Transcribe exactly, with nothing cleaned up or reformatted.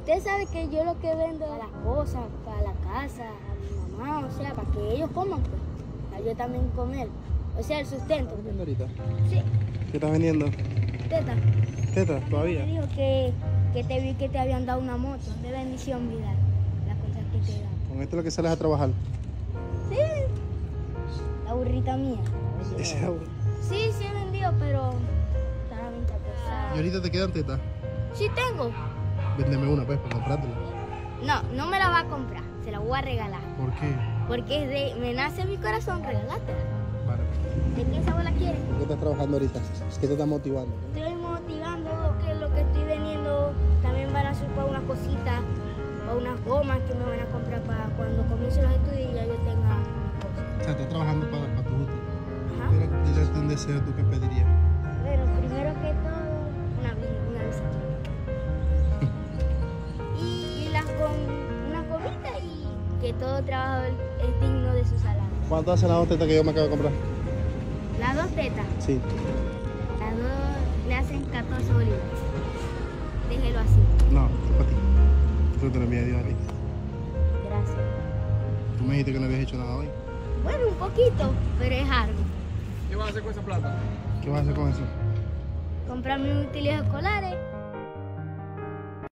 usted sabe que yo lo que vendo a las cosas, para la casa, a mi mamá, o sea, para que ellos coman, pues, para yo también comer. O sea, el sustento. ¿Estás vendiendo ahorita? Sí, ¿Qué estás vendiendo? teta. ¿Tetas todavía? Me dijo que, que te vi que te habían dado una moto. De bendición, Vidal, las cosas que te dan. ¿Con esto es lo que sales a trabajar? Sí, la burrita mía. Ese es aburrido. Sí, sí he vendido, pero estaba bien pesada. ¿Y ahorita te quedan tetas? Sí tengo. Véndeme una, pues, para comprártela. No, no me la va a comprar, se la voy a regalar. ¿Por qué? Porque es de, me nace en mi corazón regalártela. Vale. ¿De qué sabor la quieres? ¿Por qué estás trabajando ahorita? ¿Qué te está motivando? Estoy motivando que lo que estoy vendiendo también van a ser para unas cositas, para unas gomas que me van a comprar para cuando comience los estudios y ya yo tenga unas cosas. O sea, estás trabajando para, para tu gusto. Ajá. Pero dile un deseo, ¿tú qué pedirías? Bueno, primero que todo, una, bi- una bicicleta. y las con una comida y que todo trabajador es digno de su salario. ¿Cuánto hacen las dos tetas que yo me acabo de comprar? Las dos tetas, Sí. las dos le hacen catorce bolívares. Déjelo así. No, es para ti. Eso te lo envía Dios a ti. Gracias. Tú me dijiste que no habías hecho nada hoy. Bueno, un poquito, pero es algo. ¿Qué vas a hacer con esa plata? ¿Qué vas a hacer con eso? Comprar mis útiles escolares